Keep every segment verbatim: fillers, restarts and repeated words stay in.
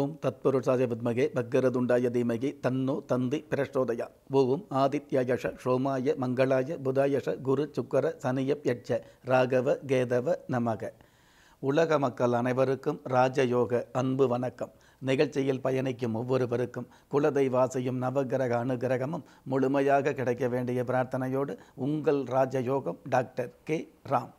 ஓம் தத்புருஷாய வித்மகே பக்கரதுண்டாய தீமகி தன்னோ தந்தி பிரச்சோதயா. ஓம் ஆதித்யாயஷ சோமாய மங்களாய புதாயஷ குரு சுக்கர சனியப் யட்ச ராகவ கேதவ நமக. உலக மக்கள் அனைவருக்கும் ராஜயோக அன்பு வணக்கம். நிகழ்ச்சியில் பயணிக்கும் ஒவ்வொருவருக்கும் குலதெய்வாசையும் நவகிரக அனுகிரகமும் முழுமையாக கிடைக்க வேண்டிய பிரார்த்தனையோடு உங்கள் ராஜயோகம் டாக்டர் கே ராம்.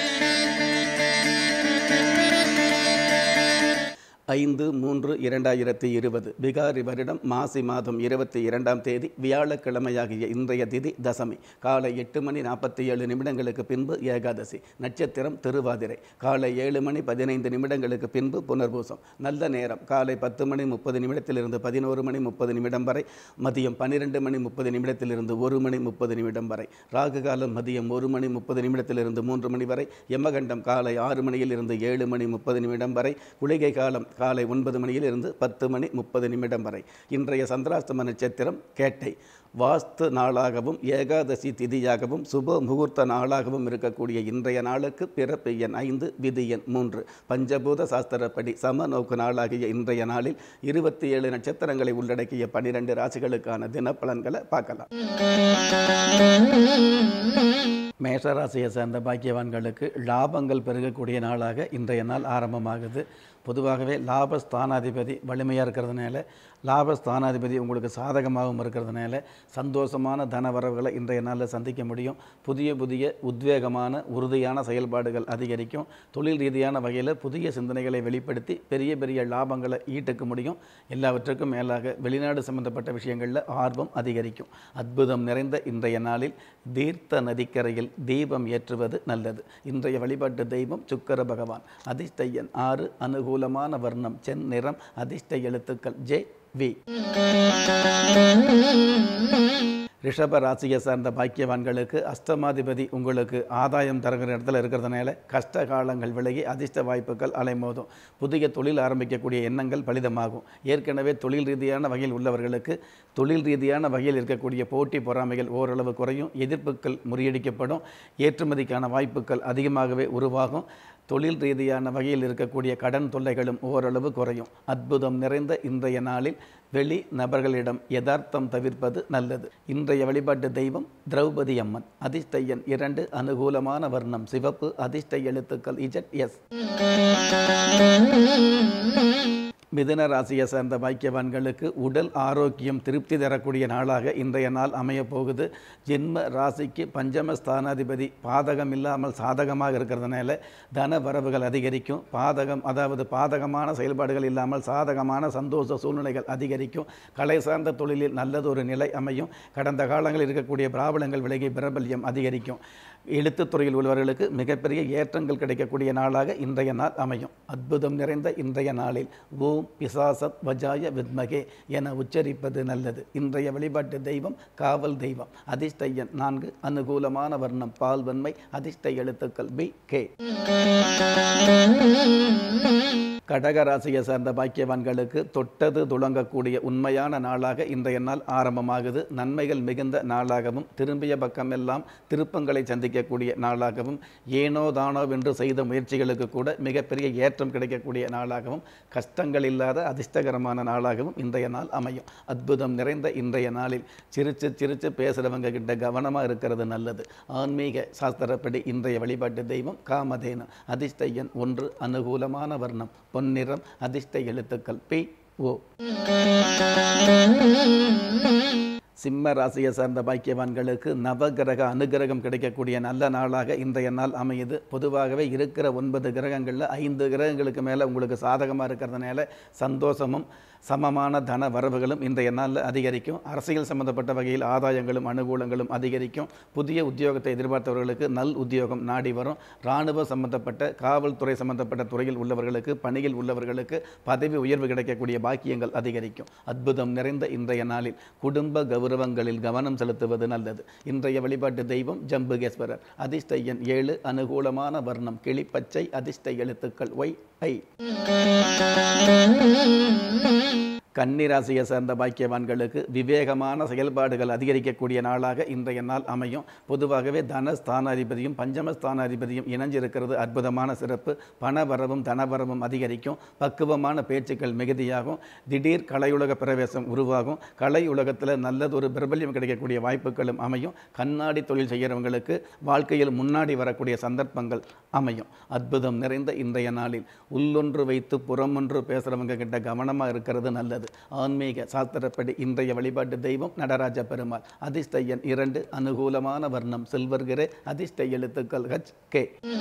ஐந்து மூன்று இரண்டாயிரத்தி இருபது பிகாரி வருடம் மாசி மாதம் இருபத்தி இரண்டாம் தேதி வியாழக்கிழமையாகிய இன்றைய திதி தசமி. காலை எட்டு மணி நாற்பத்தி ஏழு நிமிடங்களுக்கு பின்பு ஏகாதசி. நட்சத்திரம் திருவாதிரை. காலை ஏழு மணி பதினைந்து நிமிடங்களுக்கு பின்பு புனர்பூசம். நல்ல நேரம் காலை பத்து மணி முப்பது நிமிடத்திலிருந்து பதினோரு மணி முப்பது நிமிடம் வரை. மதியம் பன்னிரெண்டு மணி முப்பது நிமிடத்திலிருந்து ஒரு மணி முப்பது நிமிடம் வரை. ராகு காலம் மதியம் ஒரு மணி முப்பது நிமிடத்திலிருந்து மூன்று மணி வரை. யமகண்டம் காலை ஆறு மணியில் இருந்து ஏழு மணி முப்பது நிமிடம் வரை. குளிகை காலம் காலை ஒன்பது மணியில் இருந்து பத்து மணி முப்பது நிமிடம் வரை. இன்றைய சந்திராஷ்டம நட்சத்திரம் கேட்டை. வாஸ்து நாளாகவும் ஏகாதசி திதியாகவும் சுப முகூர்த்த நாளாகவும் இருக்கக்கூடிய இன்றைய நாளுக்கு பிறப்பு எண் ஐந்து, விதி எண் மூன்று. பஞ்சபூத சாஸ்திரப்படி சம நோக்கு நாளாகிய இன்றைய நாளில் இருபத்தி ஏழு நட்சத்திரங்களை உள்ளடக்கிய பனிரெண்டு ராசிகளுக்கான தினப்பலன்களை பார்க்கலாம். மேஷராசியை சேர்ந்த பாக்கியவான்களுக்கு லாபங்கள் பெருகக்கூடிய நாளாக இன்றைய நாள் ஆரம்பமாகுது. பொதுவாகவே லாபஸ்தானாதிபதி வலிமையாக இருக்கிறதுனால, லாபஸ்தானாதிபதி உங்களுக்கு சாதகமாகவும் இருக்கிறதுனால சந்தோஷமான தனவரவுகளை இன்றைய நாளில் சந்திக்க முடியும். புதிய புதிய உத்வேகமான உறுதியான செயல்பாடுகள் அதிகரிக்கும். தொழில் ரீதியான வகையில் புதிய சிந்தனைகளை வெளிப்படுத்தி பெரிய பெரிய லாபங்களை ஈட்டுக்க முடியும். எல்லாவற்றுக்கும் மேலாக வெளிநாடு சம்பந்தப்பட்ட விஷயங்களில் ஆர்வம் அதிகரிக்கும். அற்புதம் நிறைந்த இன்றைய நாளில் தீர்த்த நதிக்கரையில் தீபம் ஏற்றுவது நல்லது. இன்றைய வழிபாட்டு தெய்வம் சுக்கர பகவான். அதிர்ஷ்ட எண் ஆறு. அனுகூலமான வர்ணம் சென் நிறம். அதிர்ஷ்ட எழுத்துக்கள் ஜே வி. ரிஷப ராசியை சார்ந்த பாக்கியவான்களுக்கு அஷ்டமாதிபதி உங்களுக்கு ஆதாயம் தருகிற இடத்துல இருக்கிறதுனால கஷ்ட காலங்கள் விலகி அதிர்ஷ்ட வாய்ப்புகள் அலைமோதும். புதிய தொழில் ஆரம்பிக்கக்கூடிய எண்ணங்கள் பலிதமாகும். ஏற்கனவே தொழில் ரீதியான வகையில் உள்ளவர்களுக்கு தொழில் ரீதியான வகையில் இருக்கக்கூடிய போட்டி பொறாமைகள் ஓரளவு குறையும். எதிர்ப்புகள் முறியடிக்கப்படும். ஏற்றுமதிக்கான வாய்ப்புகள் அதிகமாகவே உருவாகும். தொழில் ரீதியான வகையில் இருக்கக்கூடிய கடன் தொல்லைகளும் ஓரளவு குறையும். அற்புதம் நிறைந்த இன்றைய நாளில் வெளி நபர்களிடம் யதார்த்தம் தவிர்ப்பது நல்லது. இன்றைய வழிபாட்டு தெய்வம் திரௌபதி அம்மன். அதிர்ஷ்ட எண் இரண்டு. அனுகூலமான வர்ணம் சிவப்பு. அதிர்ஷ்ட எழுத்துக்கள் இஜட் எஸ். மிதுன ராசியை சேர்ந்த பாக்கியவான்களுக்கு உடல் ஆரோக்கியம் திருப்தி தரக்கூடிய நாளாக இன்றைய நாள் அமையப் போகுது. ஜென்ம ராசிக்கு பஞ்சம ஸ்தானாதிபதி பாதகம் இல்லாமல் சாதகமாக இருக்கிறதுனால தன வரவுகள் அதிகரிக்கும். பாதகம் அதாவது பாதகமான செயல்பாடுகள் இல்லாமல் சாதகமான சந்தோஷ சூழ்நிலைகள் அதிகரிக்கும். கலை சார்ந்த தொழிலில் நல்லதொரு நிலை அமையும். கடந்த காலங்களில் இருக்கக்கூடிய பிராபலங்கள் விலகி பிரபல்யம் அதிகரிக்கும். எழுத்துத்துறையில் உள்ளவர்களுக்கு மிகப்பெரிய ஏற்றங்கள் கிடைக்கக்கூடிய நாளாக இன்றைய நாள் அமையும். அற்புதம் நிறைந்த இன்றைய நாளில் ஓம் பிசாசத் வஜாய வித்மகே என உச்சரிப்பது நல்லது. இன்றைய வழிபாட்டு தெய்வம் காவல் தெய்வம். அதிர்ஷ்ட எண் நான்கு. அனுகூலமான வர்ணம் பால் வன்மை. அதிர்ஷ்ட எழுத்துக்கள் பி கே. கடக ராசியை சார்ந்த பாக்கியவான்களுக்கு தொட்டது துளங்கக்கூடிய உண்மையான நாளாக இன்றைய நாள் ஆரம்பமாகுது. நன்மைகள் மிகுந்த நாளாகவும் திரும்பிய பக்கமெல்லாம் திருப்பங்களை சந்திக்கக்கூடிய நாளாகவும் ஏனோ தானோ வென்று செய்த முயற்சிகளுக்கு கூட மிகப்பெரிய ஏற்றம் கிடைக்கக்கூடிய நாளாகவும் கஷ்டங்கள் இல்லாத அதிர்ஷ்டகரமான நாளாகவும் இன்றைய நாள் அமையும். அற்புதம் நிறைந்த இன்றைய நாளில் சிரிச்சு சிரிச்சு பேசுகிறவங்க கிட்ட கவனமாக இருக்கிறது நல்லது. ஆன்மீக சாஸ்திரப்படி இன்றைய வழிபாட்டு தெய்வம் காமதேனு. அதிர்ஷ்ட எண் ஒன்று. அனுகூலமான வர்ணம் பொன்னிறம். அதிர்ஷ்ட எழுத்துக்கள் பி ஓ. சிம்ம ராசியை சார்ந்த பாக்கியவான்களுக்கு நவகிரக அனுகிரகம் கிடைக்கக்கூடிய நல்ல நாளாக இன்றைய நாள் அமையுது. பொதுவாகவே இருக்கிற ஒன்பது கிரகங்களில் ஐந்து கிரகங்களுக்கு மேலே உங்களுக்கு சாதகமாக இருக்கிறதுனால சந்தோஷமும் சமமான தன வரவுகளும் இன்றைய நாளில் அதிகரிக்கும். அரசியல் சம்பந்தப்பட்ட வகையில் ஆதாயங்களும் அனுகூலங்களும் அதிகரிக்கும். புதிய உத்தியோகத்தை எதிர்பார்த்தவர்களுக்கு நல் உத்தியோகம் நாடி வரும். இராணுவ சம்பந்தப்பட்ட காவல்துறை சம்பந்தப்பட்ட துறையில் உள்ளவர்களுக்கு பணியில் உள்ளவர்களுக்கு பதவி உயர்வு கிடைக்கக்கூடிய பாக்கியங்கள் அதிகரிக்கும். அற்புதம் நிறைந்த இன்றைய நாளில் குடும்ப கௌரவங்களில் கவனம் செலுத்துவது நல்லது. இன்றைய வழிபாட்டு தெய்வம் ஜம்புகேஸ்வரர். அதிர்ஷ்ட எண் ஏழு. அனுகூலமான வர்ணம் கிளிப்பச்சை. அதிர்ஷ்ட எழுத்துக்கள் ஒய் ஐ. கன்னி ராசியை சேர்ந்த பாக்கியவான்களுக்கு விவேகமான செயல்பாடுகள் அதிகரிக்கக்கூடிய நாளாக இன்றைய நாள் அமையும். பொதுவாகவே தனஸ்தானாதிபதியும் பஞ்சமஸ்தானாதிபதியும் இணைஞ்சிருக்கிறது அற்புதமான சிறப்பு. பணவரவும் தனவரவும் அதிகரிக்கும். பக்குவமான பேச்சுக்கள் மிகுதியாகும். திடீர் கலையுலக பிரவேசம் உருவாகும். கலை உலகத்தில் நல்லதொரு பிரபல்யம் கிடைக்கக்கூடிய வாய்ப்புகளும் அமையும். கண்ணாடி தொழில் செய்கிறவங்களுக்கு வாழ்க்கையில் முன்னாடி வரக்கூடிய சந்தர்ப்பங்கள் அமையும். அற்புதம் நிறைந்த இன்றைய நாளில் உள்ளொன்று வைத்து புறமொன்று பேசுகிறவங்க கிட்ட கவனமாக இருக்கிறது நல்லது. ஆன்மீக சாஸ்திரப்படி இன்றைய வழிபாட்டு தெய்வம் நடராஜ பெருமாள். அதிர்ஷ்ட எண் இரண்டு. அனுகூலமான வர்ணம் சில்வர் கிரே. அதிர்ஷ்ட எழுத்துக்கள் ஹச் கே.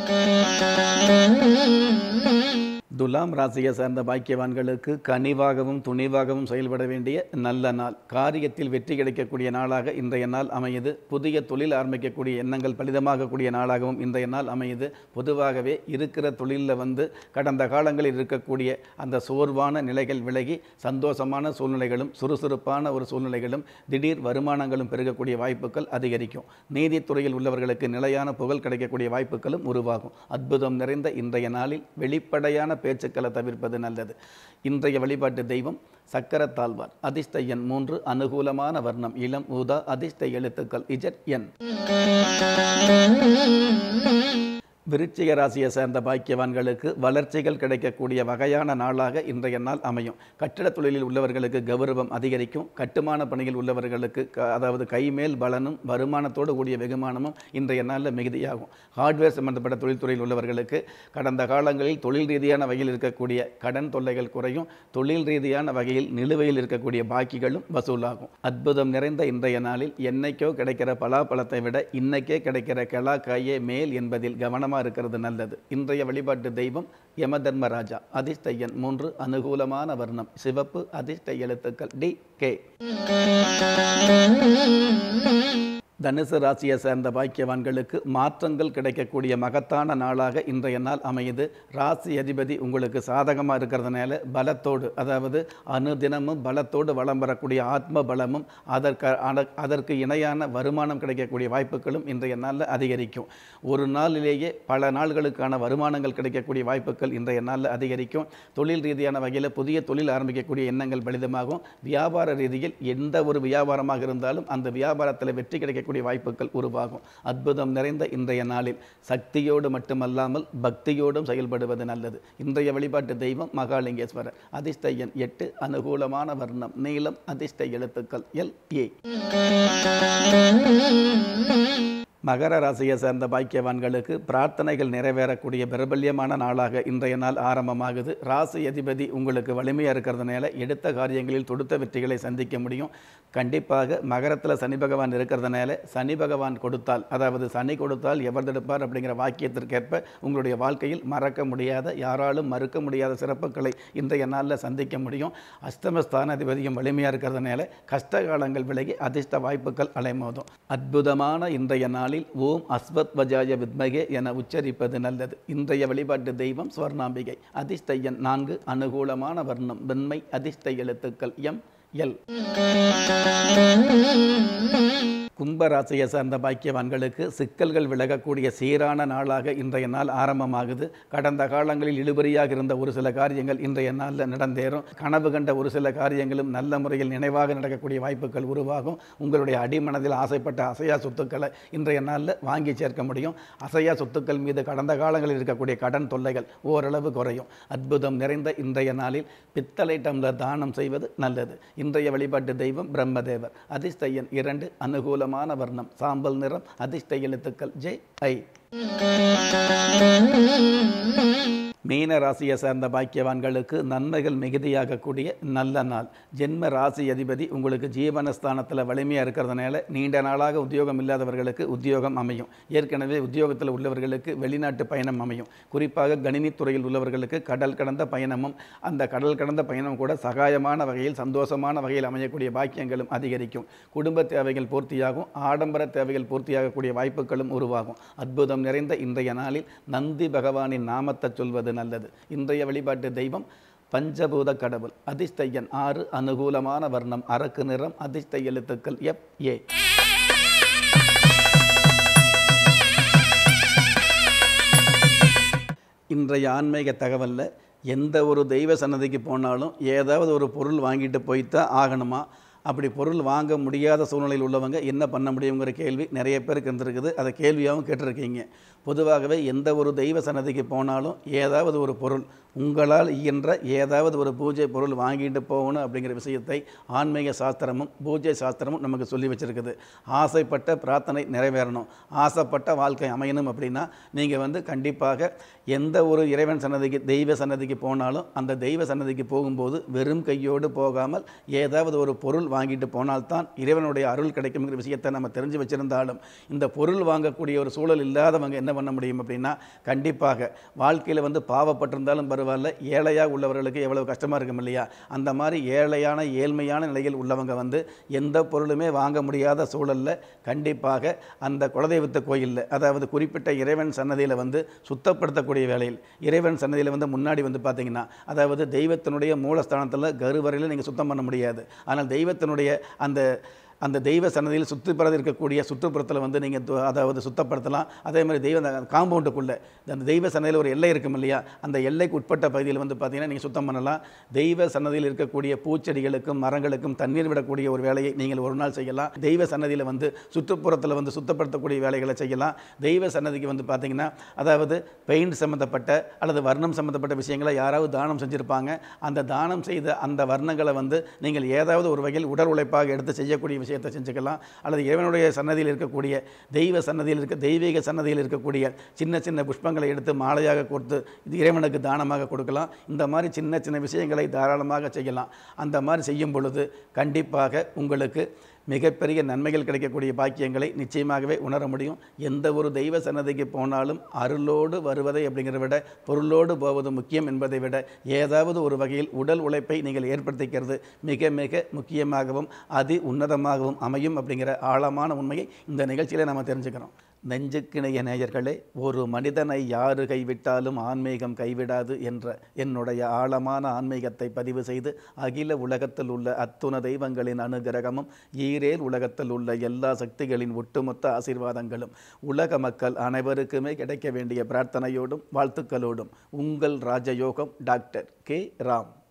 துலாம் ராசியை சேர்ந்த பாக்கியவான்களுக்கு கனிவாகவும் துணிவாகவும் செயல்பட வேண்டிய நல்ல நாள். காரியத்தில் வெற்றி கிடைக்கக்கூடிய நாளாக இன்றைய நாள் அமையுது. புதிய தொழில் ஆரம்பிக்கக்கூடிய எண்ணங்கள் பலிதமாகக்கூடிய நாளாகவும் இன்றைய நாள் அமையுது. பொதுவாகவே இருக்கிற தொழிலில் வந்து கடந்த காலங்களில் இருக்கக்கூடிய அந்த சோர்வான நிலைகள் விலகி சந்தோஷமான சூழ்நிலைகளும் சுறுசுறுப்பான ஒரு சூழ்நிலைகளும் திடீர் வருமானங்களும் பெருகக்கூடிய வாய்ப்புகள் அதிகரிக்கும். நீதித்துறையில் உள்ளவர்களுக்கு நிலையான புகழ் கிடைக்கக்கூடிய வாய்ப்புகளும் உருவாகும். அற்புதம் நிறைந்த இன்றைய நாளில் வெளிப்படையான பேச்சுக்களை தவிர்ப்பது நல்லது. இன்றைய வழிபாட்டு தெய்வம் சக்கரத்தாழ்வார். அதிர்ஷ்ட எண் மூன்று. அனுகூலமான வர்ணம் இளம் ஊதா. அதிர்ஷ்ட எழுத்துக்கள் இஜட் என். விருச்சிக ராசியை சேர்ந்த பாக்கியவான்களுக்கு வளர்ச்சிகள் கிடைக்கக்கூடிய வகையான நாளாக இன்றைய நாள் அமையும். கட்டிட தொழிலில் உள்ளவர்களுக்கு கௌரவம் அதிகரிக்கும். கட்டுமான பணியில் உள்ளவர்களுக்கு அதாவது கைமேல் பலனும் வருமானத்தோடு கூடிய வெகுமானமும் இன்றைய நாளில் மிகுதியாகும். ஹார்ட்வேர் சம்பந்தப்பட்ட தொழில்துறையில் உள்ளவர்களுக்கு கடந்த காலங்களில் தொழில் ரீதியான வகையில் இருக்கக்கூடிய கடன் தொல்லைகள் குறையும். தொழில் ரீதியான வகையில் நிலுவையில் இருக்கக்கூடிய பாக்கிகளும் வசூலாகும். அற்புதம் நிறைந்த இன்றைய நாளில் என்னைக்கோ கிடைக்கிற பலாப்பழத்தை விட இன்னைக்கே கிடைக்கிற கெலா காயே மேல் என்பதில் கவனம் இருக்கிறது நல்லது. இன்றைய வழிபாட்டு தெய்வம் யம தர்மராஜா. அதிர்ஷ்ட எண் மூன்று. அனுகூலமான வர்ணம் சிவப்பு. அதிர்ஷ்ட எழுத்துக்கள் டி கே. தனுசு ராசியை சேர்ந்த பாக்கியவான்களுக்கு மாற்றங்கள் கிடைக்கக்கூடிய மகத்தான நாளாக இன்றைய நாள் அமையுது. ராசி அதிபதி உங்களுக்கு சாதகமாக இருக்கிறதுனால பலத்தோடு அதாவது அனுதினமும் பலத்தோடு வளம் வரக்கூடிய ஆத்ம பலமும் அதற்கு அதற்கு இணையான வருமானம் கிடைக்கக்கூடிய வாய்ப்புகளும் இன்றைய நாளில் அதிகரிக்கும். ஒரு நாளிலேயே பல நாள்களுக்கான வருமானங்கள் கிடைக்கக்கூடிய வாய்ப்புகள் இன்றைய நாளில் அதிகரிக்கும். தொழில் ரீதியான வகையில் புதிய தொழில் ஆரம்பிக்கக்கூடிய எண்ணங்கள் பலிதமாகும். வியாபார ரீதியில் எந்த ஒரு வியாபாரமாக இருந்தாலும் அந்த வியாபாரத்தில் வெற்றி கிடைக்கக்கூடிய வாய்ப்புகள் உருவாகும். அற்புதம் நிறைந்த இன்றைய நாளில் சக்தியோடு மட்டுமல்லாமல் பக்தியோடும் செயல்படுவது நல்லது. இன்றைய வழிபாட்டு தெய்வம் மகாலிங்கேஸ்வரர். அதிர்ஷ்ட எண் எட்டு. அனுகூலமான வர்ணம் நீலம். அதிர்ஷ்ட எழுத்துக்கள் எல் ஏ. மகர ராசியை சேர்ந்த பாக்கியவான்களுக்கு பிரார்த்தனைகள் நிறைவேறக்கூடிய பிரபல்யமான நாளாக இன்றைய நாள் ஆரம்பமாகுது. ராசி அதிபதி உங்களுக்கு வலிமையாக இருக்கிறதுனால எடுத்த காரியங்களில் தொடுத்த வெற்றிகளை சந்திக்க முடியும். கண்டிப்பாக மகரத்தில் சனி பகவான் இருக்கிறதுனால சனி பகவான் கொடுத்தால் அதாவது சனி கொடுத்தால் எவர் தடுப்பார் அப்படிங்கிற வாக்கியத்திற்கேற்ப உங்களுடைய வாழ்க்கையில் மறக்க முடியாத யாராலும் மறுக்க முடியாத சிறப்புகளை இன்றைய நாளில் சந்திக்க முடியும். அஷ்டமஸ்தானாதிபதியும் வலிமையாக இருக்கிறதுனால கஷ்ட காலங்கள் விலகி அதிர்ஷ்ட வாய்ப்புகள் அலைமோதும். அற்புதமான இன்றைய நாள் ஓம் அஸ்வத் வஜாய வித்மகே என உச்சரிப்பது நல்லது. இன்றைய வழிபாட்டு தெய்வம் ஸ்வர்ணாம்பிகை. அதிர்ஷ்ட எண் நான்கு. அனுகூலமான வர்ணம் வெண்மை. அதிர்ஷ்ட எழுத்துக்கள் எம் எல். கும்பராசியை சார்ந்த பாக்கியவான்களுக்கு சிக்கல்கள் விலகக்கூடிய சீரான நாளாக இன்றைய நாள் ஆரம்பமாகுது. கடந்த காலங்களில் இழுபறியாக இருந்த ஒரு சில காரியங்கள் இன்றைய நாளில் நடந்தேறும். கனவு கண்ட ஒரு சில காரியங்களும் நல்ல முறையில் நினைவாக நடக்கக்கூடிய வாய்ப்புகள் உருவாகும். உங்களுடைய அடிமனதில் ஆசைப்பட்ட அசையா சொத்துக்களை இன்றைய நாளில் வாங்கி சேர்க்க முடியும். அசையா சொத்துக்கள் மீது கடந்த காலங்களில் இருக்கக்கூடிய கடன் தொல்லைகள் ஓரளவு குறையும். அற்புதம் நிறைந்த இன்றைய நாளில் பித்தளை டம்ளர் தானம் செய்வது நல்லது. இன்றைய வழிபாட்டு தெய்வம் பிரம்மதேவர். அதிர்ஷ்ட எண் இரண்டு. அனுகூலமான வர்ணம் சாம்பல் நிறம். அதிர்ஷ்ட எழுத்துக்கள் ஜே ஐ. மீன ராசியை சேர்ந்த பாக்கியவான்களுக்கு நன்மைகள் மிகுதியாகக்கூடிய நல்ல நாள். ஜென்ம ராசி அதிபதி உங்களுக்கு ஜீவனஸ்தானத்தில் வலிமையாக இருக்கிறதுனால நீண்ட நாளாக உத்தியோகம் இல்லாதவர்களுக்கு உத்தியோகம் அமையும். ஏற்கனவே உத்தியோகத்தில் உள்ளவர்களுக்கு வெளிநாட்டு பயணம் அமையும். குறிப்பாக கணினித்துறையில் உள்ளவர்களுக்கு கடல் கடந்த பயணமும் அந்த கடல் கடந்த பயணம் கூட சகாயமான வகையில் சந்தோஷமான வகையில் அமையக்கூடிய பாக்கியங்களும் அதிகரிக்கும். குடும்ப தேவைகள் பூர்த்தியாகும். ஆடம்பர தேவைகள் பூர்த்தியாகக்கூடிய வாய்ப்புகளும் உருவாகும். அற்புதம் நிறைந்த இன்றைய நாளில் நந்தி பகவானின் நாமத்தை சொல்வது நல்லது. இன்றைய வழிபாட்டு தெய்வம் பஞ்சபூத கடவுள். அதிர்ஷ்ட எண் ஆறு. அனுகூலமான வர்ணம் அரக்கு நிறம். அதிர்ஷ்ட எழுத்துக்கள் எஃப் ஏ. இன்றைய ஆன்மீக தகவலில் எந்த ஒரு தெய்வ சன்னதிக்கு போனாலும் ஏதாவது ஒரு பொருள் வாங்கிட்டு போய்த்தான் ஆகணுமா? அப்படி பொருள் வாங்க முடியாத சூழ்நிலையில் உள்ளவங்க என்ன பண்ண முடியுங்கிற கேள்வி நிறைய பேருக்கு இருந்திருக்குது. அதை கேள்வியாகவும் கேட்டிருக்கீங்க. பொதுவாகவே எந்த ஒரு தெய்வ சன்னதிக்கு போனாலும் ஏதாவது ஒரு பொருள் உங்களால் இயன்ற ஏதாவது ஒரு பூஜை பொருள் வாங்கிட்டு போகணும் அப்படிங்கிற விஷயத்தை ஆன்மீக சாஸ்திரமும் பூஜை சாஸ்திரமும் நமக்கு சொல்லி வச்சுருக்குது. ஆசைப்பட்ட பிரார்த்தனை நிறைவேறணும், ஆசைப்பட்ட வாழ்க்கை அமையணும் அப்படின்னா நீங்கள் வந்து கண்டிப்பாக எந்த ஒரு இறைவன் சன்னதிக்கு தெய்வ சன்னதிக்கு போனாலும் அந்த தெய்வ சன்னதிக்கு போகும்போது வெறும் கையோடு போகாமல் ஏதாவது ஒரு பொருள் வாங்கிட்டு போனால்தான் இறைவனுடைய அருள் கிடைக்குங்கிற விஷயத்தை நம்ம தெரிஞ்சு வச்சுருந்தாலும் இந்த பொருள் வாங்கக்கூடிய ஒரு சூழல் இல்லாதவங்க என்ன பண்ண முடியும் அப்படின்னா, கண்டிப்பாக வாழ்க்கையில் வந்து பாவப்பட்டிருந்தாலும் பரவாயில்ல, ஏழையாக உள்ளவர்களுக்கு எவ்வளவு கஷ்டமாக இருக்கும் இல்லையா, அந்த மாதிரி ஏழையான ஏழ்மையான நிலையில் உள்ளவங்க வந்து எந்த பொருளுமே வாங்க முடியாத சூழலில் கண்டிப்பாக அந்த குலதெய்வத்தை கோயிலில், அதாவது குறிப்பிட்ட இறைவன் சன்னதியில் வந்து சுத்தப்படுத்தக்கூடிய வேலையில், இறைவன் சன்னதியில் வந்து முன்னாடி வந்து பார்த்தீங்கன்னா, அதாவது தெய்வத்தினுடைய மூலஸ்தானத்தில் கருவறையில் நீங்கள் சுத்தம் பண்ண முடியாது. ஆனால் தெய்வத்தினுடைய அந்த அந்த தெய்வ சன்னதியில் சுற்றுப்புறத்தில் இருக்கக்கூடிய சுற்றுப்புறத்தில் வந்து நீங்கள் அதாவது சுத்தப்படுத்தலாம். அதே மாதிரி தெய்வ காம்பவுண்டுக்குள்ளே அந்த தெய்வ சன்னதியில் ஒரு எல்லை இருக்கும் இல்லையா, அந்த எல்லைக்கு உட்பட்ட பகுதியில் வந்து பார்த்திங்கன்னா நீங்கள் சுத்தம் பண்ணலாம். தெய்வ சன்னதியில் இருக்கக்கூடிய பூச்செடிகளுக்கும் மரங்களுக்கும் தண்ணீர் விடக்கூடிய ஒரு வேலையை நீங்கள் ஒரு நாள் செய்யலாம். தெய்வ சன்னதியில் வந்து சுற்றுப்புறத்தில் வந்து சுத்தப்படுத்தக்கூடிய வேலைகளை செய்யலாம். தெய்வ சன்னதிக்கு வந்து பார்த்திங்கன்னா அதாவது பெயிண்ட் சம்மந்தப்பட்ட அல்லது வர்ணம் சம்மந்தப்பட்ட விஷயங்களை யாராவது தானம் செஞ்சுருப்பாங்க. அந்த தானம் செய்த அந்த வர்ணங்களை வந்து நீங்கள் ஏதாவது ஒரு வகையில் உடல் உழைப்பாக எடுத்து செய்யக்கூடிய விஷயம் செஞ்சுக்கலாம். அல்லது இறைவனுடைய சன்னதியில் இருக்கக்கூடிய தெய்வ சன்னதியில் இருக்க தெய்வீக சன்னதியில் இருக்கக்கூடிய சின்ன சின்ன புஷ்பங்களை எடுத்து மாலையாக கொடுத்து இது இறைவனுக்கு தானமாக கொடுக்கலாம். இந்த மாதிரி சின்ன சின்ன விஷயங்களை தாராளமாக செய்யலாம். அந்த மாதிரி செய்யும் பொழுது கண்டிப்பாக உங்களுக்கு மிகப்பெரிய நன்மைகள் கிடைக்கக்கூடிய பாக்கியங்களை நிச்சயமாகவே உணர முடியும். எந்த ஒரு தெய்வ சன்னதிக்கு போனாலும் அருளோடு வருவதை அப்படிங்கிறத விட பொருளோடு போவது முக்கியம் என்பதை விட ஏதாவது ஒரு வகையில் உடல் உழைப்பை நீங்கள் ஏற்படுத்திக்கிறது மிக மிக முக்கியமாகவும் அதி உன்னதமாகவும் அமையும் அப்படிங்கிற ஆழமான உண்மையை இந்த நிகழ்ச்சியில் நாம் தெரிஞ்சுக்கிறோம். நெஞ்சுக்கிணைய நேயர்களே, ஒரு மனிதனை யாரு கைவிட்டாலும் ஆன்மீகம் கைவிடாது என்ற என்னுடைய ஆழமான ஆன்மீகத்தை பதிவு செய்து அகில உலகத்தில் உள்ள அத்துண தெய்வங்களின் அனுகிரகமும் ஈரேல் உலகத்தில் உள்ள எல்லா சக்திகளின் ஒட்டுமொத்த ஆசீர்வாதங்களும் உலக மக்கள் அனைவருக்குமே கிடைக்க வேண்டிய பிரார்த்தனையோடும் வாழ்த்துக்களோடும் உங்கள் ராஜயோகம் டாக்டர் கே ராம்.